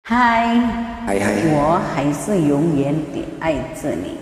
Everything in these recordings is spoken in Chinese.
嗨， 嗨嗨， 我还是永远地爱着你。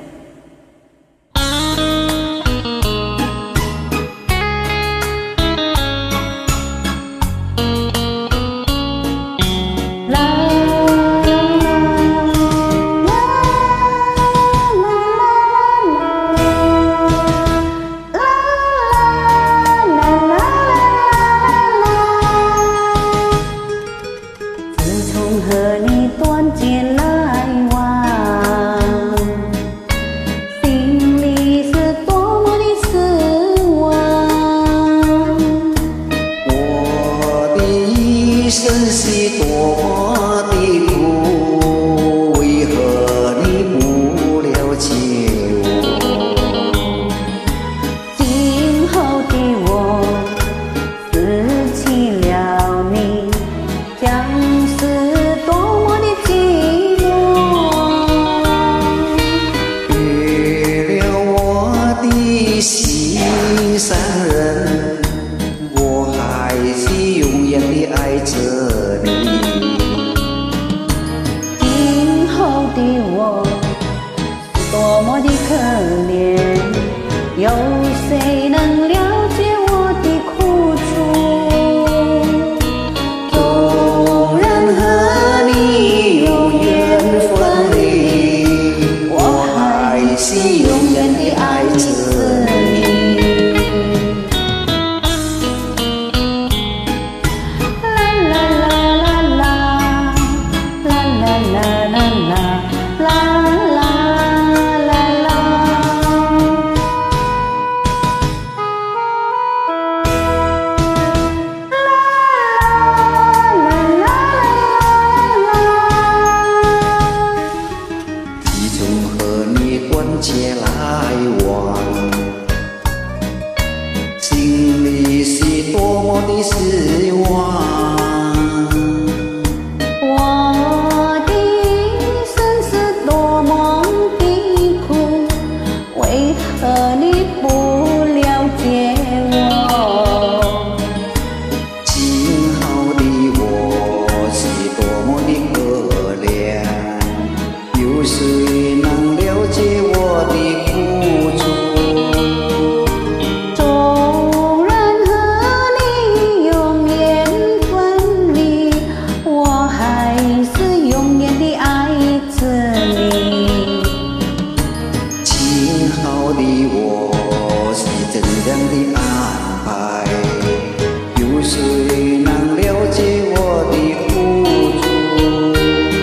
自从和你断绝来往，心里是多么的失望。 我的一生是多么的苦，为何你不了解我？ 今后的我失去了你，将是多么的寂寞。 别了我的心上人，我还是永远地爱着你。 今后的我是多么的可怜，有谁能了解我的苦楚？ 纵然和你永远分离，我还是永远地爱着你。自从和你断绝来往，心里是多么的失望。 我的一生是多么的苦，为何你不了解我？ 今后的我是多么的可怜，有谁能了解我的苦楚？ 纵然和你永远分离，我还是永远地爱着你。 今后的我是怎样的安排？有谁能了解我的苦楚？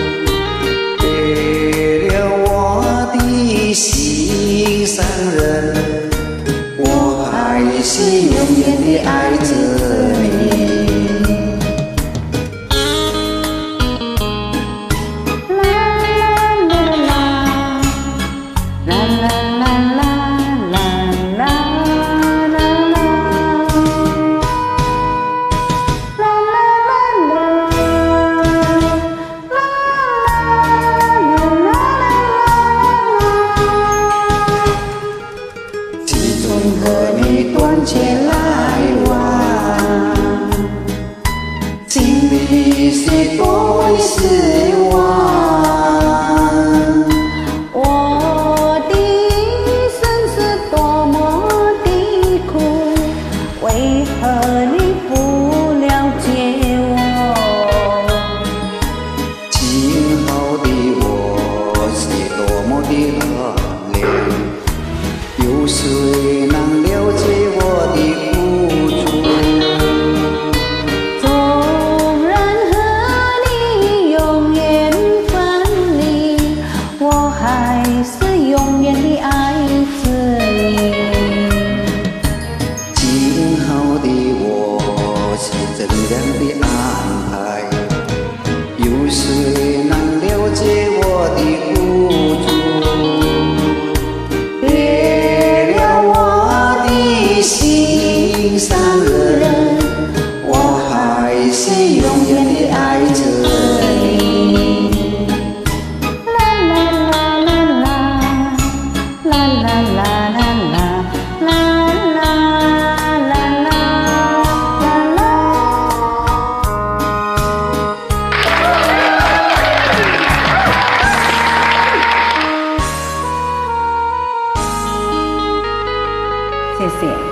别了我的心上人，我还是永远地爱着你。自从和你断绝来往，心里是多么的失望。 我的一生是多么的苦，为何你不了解我？ 今后的我是多么的可怜，有谁能了解我的苦楚？ 纵然和你永远谢谢。